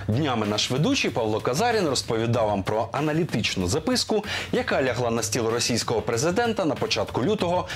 Днями наш ведучий Павло Казарін розповідав вам про аналітичну записку, яка лягла на стіл російського президента на початку лютого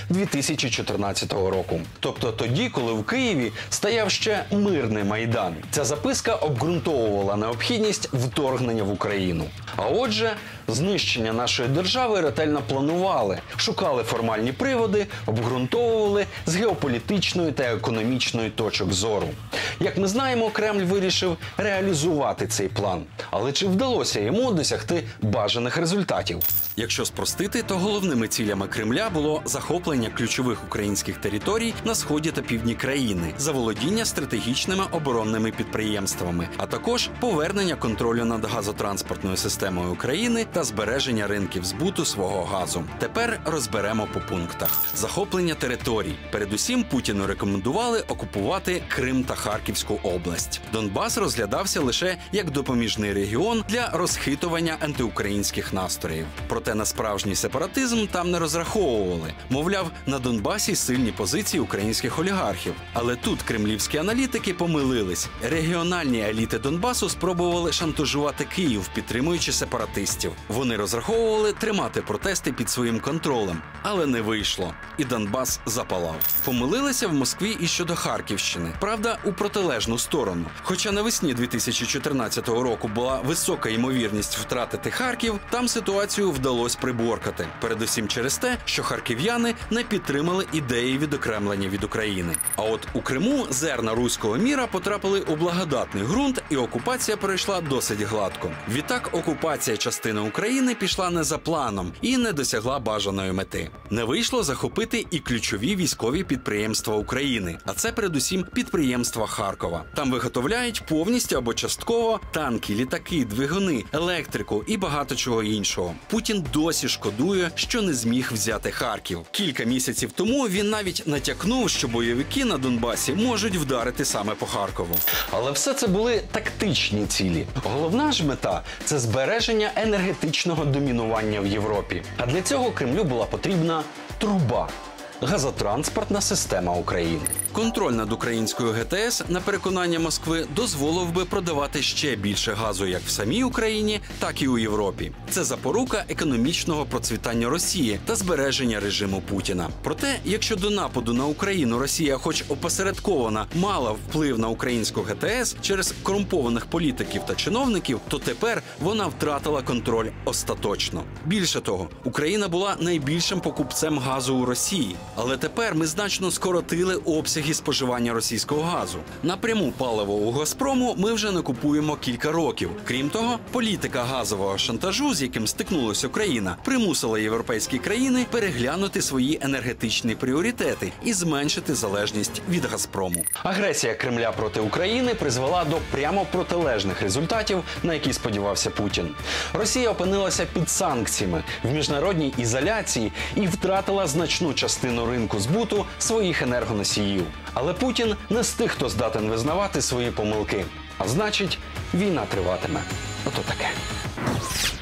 2014 року. Тобто тоді, коли в Києві стояв ще мирний Майдан. Ця записка обґрунтовувала необхідність вторгнення в Україну. А отже, знищення нашої держави ретельно планували, шукали формальні приводи, обґрунтовували з геополітичної та економічної точок зору. Як ми знаємо, Кремль вирішив реалізувати цей план. Але чи вдалося йому досягти бажаних результатів? Якщо спростити, то головними цілями Кремля було захоплення ключових українських територій на сході та півдні країни, заволодіння стратегічними оборонними підприємствами, а також повернення контролю над газотранспортною системою України та збереження ринків збуту свого газу. Тепер розберемо по пунктах. Захоплення територій. Передусім, Путіну рекомендували окупувати Крим та Харківську область. Донбас розглядався лише як допоміжний регіон для розхитування антиукраїнських настроїв. Проте на справжній сепаратизм там не розраховували. Мовляв, на Донбасі сильні позиції українських олігархів. Але тут кремлівські аналітики помилились. Регіональні еліти Донбасу спробували шантажувати Київ, підтримуючи сепаратистів. Вони розраховували тримати протести під своїм контролем. Але не вийшло. І Донбас запалав. Помилилися в Москві і щодо Харківщини. Правда, у протилежну сторону. Хоча навесні 2014 року була висока ймовірність втратити Харків, там ситуацію вдалося приборкати. Передусім через те, що харків'яни не підтримали ідеї відокремлення від України. А от у Криму зерна руського міра потрапили у благодатний ґрунт, і окупація пройшла досить гладко. Відтак, окупація частини України пішла не за планом і не досягла бажаної мети. Не вийшло захопити і ключові військові підприємства України, а це передусім підприємства Харкова. Там виготовляють повністю або частково танки, літаки, двигуни, електрику і багато чого іншого. Путін досі шкодує, що не зміг взяти Харків. Кілька місяців тому він навіть натякнув, що бойовики на Донбасі можуть вдарити саме по Харкову. Але все це були тактичні цілі. Головна ж мета – це збереження енергетичного домінування в Європі. А для цього Кремлю була потрібна труба – газотранспортна система України. Контроль над українською ГТС, на переконання Москви, дозволив би продавати ще більше газу як в самій Україні, так і у Європі. Це запорука економічного процвітання Росії та збереження режиму Путіна. Проте, якщо до нападу на Україну Росія хоч опосередковано мала вплив на українську ГТС через корумпованих політиків та чиновників, то тепер вона втратила контроль остаточно. Більше того, Україна була найбільшим покупцем газу у Росії. Але тепер ми значно скоротили обсяги споживання російського газу. Напряму паливо у «Газпрому» ми вже не купуємо кілька років. Крім того, політика газового шантажу, з яким стикнулася Україна, примусила європейські країни переглянути свої енергетичні пріоритети і зменшити залежність від «Газпрому». Агресія Кремля проти України призвела до прямо протилежних результатів, на які сподівався Путін. Росія опинилася під санкціями, в міжнародній ізоляції і втратила значну частину ринку збуту своїх енергоносіїв. Але Путін не з тих, хто здатен визнавати свої помилки. А значить, війна триватиме. Ото таке.